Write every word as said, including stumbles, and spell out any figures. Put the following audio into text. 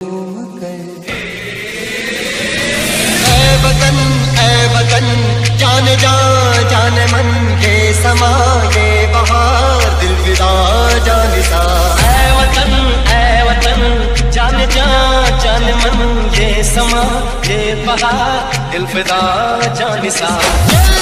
वतन ऐ वतन जान जा जान मन के समा ये बहार दिल विदा जान सा। ऐ वतन ऐ वतन जान जा जान मन ये समा ये बहार दिल विदा जान सा।